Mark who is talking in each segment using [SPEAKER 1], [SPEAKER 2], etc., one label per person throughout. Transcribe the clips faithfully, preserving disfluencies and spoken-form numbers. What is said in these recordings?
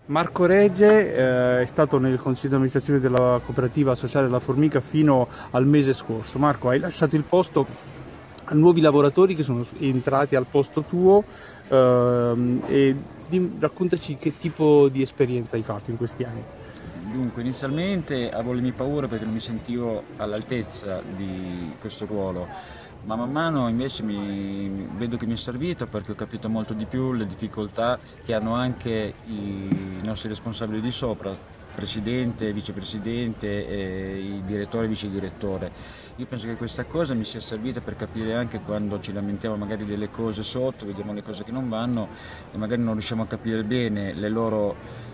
[SPEAKER 1] Marco Regge eh, è stato nel consiglio di amministrazione della cooperativa sociale La Formica fino al mese scorso. Marco, hai lasciato il posto a nuovi lavoratori che sono entrati al posto tuo ehm, e di, raccontaci che tipo di esperienza hai fatto in questi anni.
[SPEAKER 2] Dunque, inizialmente avevo le mie paure perché non mi sentivo all'altezza di questo ruolo, ma man mano invece mi, vedo che mi è servito perché ho capito molto di più le difficoltà che hanno anche i nostri responsabili di sopra, presidente, vicepresidente, e i direttori e vice direttore. Io penso che questa cosa mi sia servita per capire anche quando ci lamentiamo magari delle cose sotto, vediamo le cose che non vanno e magari non riusciamo a capire bene le loro...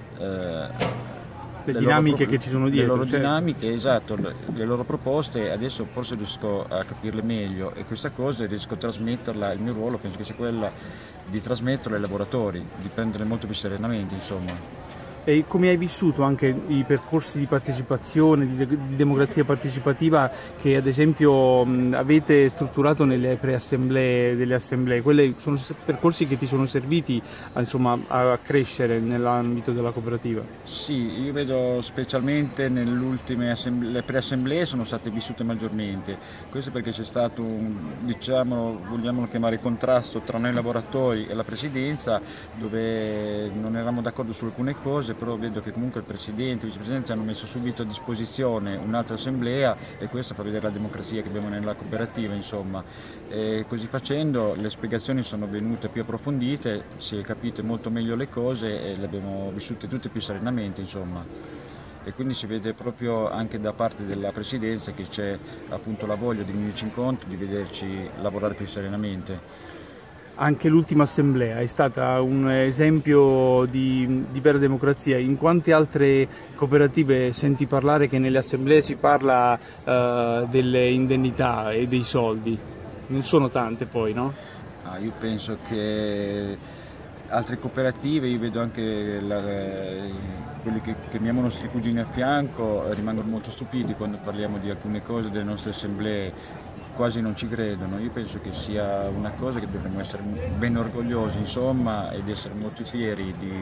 [SPEAKER 2] Eh,
[SPEAKER 1] Le
[SPEAKER 2] le
[SPEAKER 1] dinamiche
[SPEAKER 2] loro,
[SPEAKER 1] che ci sono
[SPEAKER 2] le
[SPEAKER 1] dietro,
[SPEAKER 2] loro
[SPEAKER 1] certo.
[SPEAKER 2] dinamiche, esatto, le, le loro proposte, adesso forse riesco a capirle meglio e questa cosa riesco a trasmetterla, il mio ruolo penso che sia quella di trasmetterla ai lavoratori, di prendere molto più serenamente, insomma.
[SPEAKER 1] E come hai vissuto anche i percorsi di partecipazione, di, de di democrazia partecipativa che ad esempio mh, avete strutturato nelle preassemblee delle assemblee? Quelli sono percorsi che ti sono serviti a, insomma, a crescere nell'ambito della cooperativa?
[SPEAKER 2] Sì, io vedo specialmente nelle ultime preassemblee sono state vissute maggiormente, questo perché c'è stato un, diciamo, vogliamolo chiamare contrasto tra noi lavoratori e la presidenza, dove non eravamo d'accordo su alcune cose, però vedo che comunque il Presidente e il Vicepresidente hanno messo subito a disposizione un'altra assemblea e questo fa vedere la democrazia che abbiamo nella cooperativa, insomma. E così facendo le spiegazioni sono venute più approfondite, si è capite molto meglio le cose e le abbiamo vissute tutte più serenamente, insomma. E quindi si vede proprio anche da parte della Presidenza che c'è appunto la voglia di venirci incontro, di vederci lavorare più serenamente.
[SPEAKER 1] Anche l'ultima assemblea è stata un esempio di, di vera democrazia. In quante altre cooperative senti parlare che nelle assemblee si parla uh, delle indennità e dei soldi? Non sono tante poi, no?
[SPEAKER 2] Ah, io penso che altre cooperative, io vedo anche la, quelli che, che mi hanno i nostri cugini a fianco, rimangono molto stupiti quando parliamo di alcune cose delle nostre assemblee. Quasi non ci credono, io penso che sia una cosa che dovremmo essere ben orgogliosi, insomma, ed essere molto fieri di,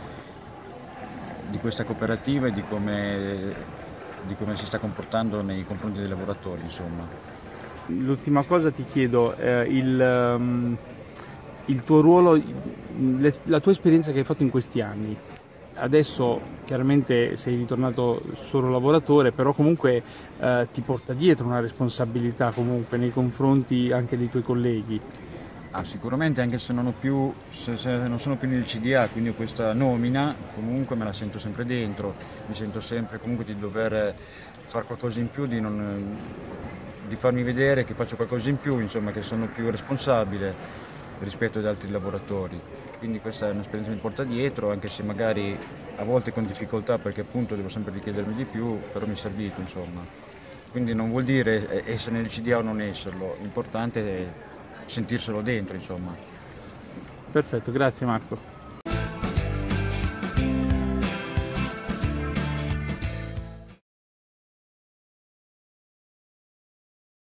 [SPEAKER 2] di questa cooperativa e di come, di come si sta comportando nei confronti dei lavoratori, insomma.
[SPEAKER 1] L'ultima cosa ti chiedo, eh, il, um, il tuo ruolo, le, la tua esperienza che hai fatto in questi anni. Adesso chiaramente sei ritornato solo lavoratore, però comunque eh, ti porta dietro una responsabilità comunque nei confronti anche dei tuoi colleghi.
[SPEAKER 2] Ah, sicuramente anche se non, ho più, se, se non sono più nel C D A, quindi ho questa nomina, comunque me la sento sempre dentro, mi sento sempre comunque di dover fare qualcosa in più, di, non, di farmi vedere che faccio qualcosa in più, insomma, che sono più responsabile rispetto ad altri lavoratori. Quindi questa è un'esperienza che mi porta dietro, anche se magari a volte con difficoltà perché appunto devo sempre richiedermi di più, però mi è servito, insomma. Quindi non vuol dire essere nel C D A o non esserlo, l'importante è sentirselo dentro, insomma.
[SPEAKER 1] Perfetto, grazie Marco.